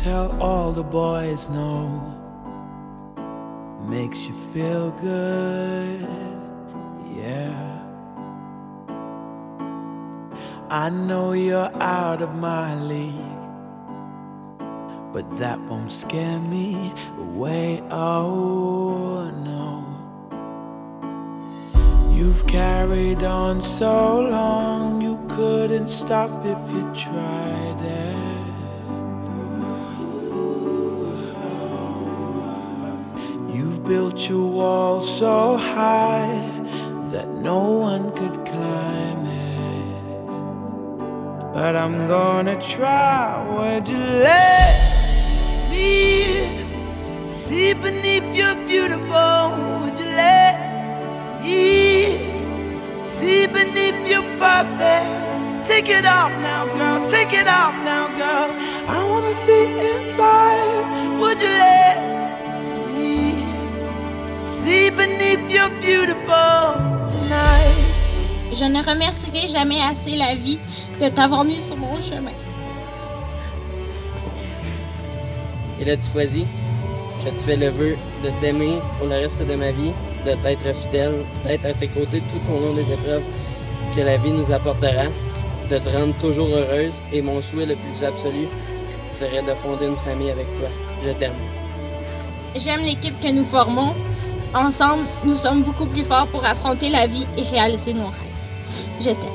tell all the boys no. Makes you feel good, yeah. I know you're out of my league, but that won't scare me away, oh no. You've carried on so long, you couldn't stop if you tried it. You've built your wall so high that no one could climb it. But I'm gonna try. Would you let me see beneath your beautiful? Would you let me see beneath your perfect? Take it off now, girl. Take it off now, girl. I wanna see inside. Would you let me see beneath your beautiful tonight? Je ne remercierai jamais assez la vie de t'avoir mis sur mon chemin. Et là, Tifoisi, je te fais le vœu de t'aimer pour le reste de ma vie, de t'être fidèle, d'être à tes côtés tout au long des épreuves que la vie nous apportera, de te rendre toujours heureuse. Et mon souhait le plus absolu serait de fonder une famille avec toi. Je t'aime. J'aime l'équipe que nous formons. Ensemble, nous sommes beaucoup plus forts pour affronter la vie et réaliser nos rêves. Je t'aime.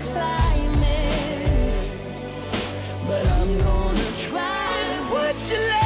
Would you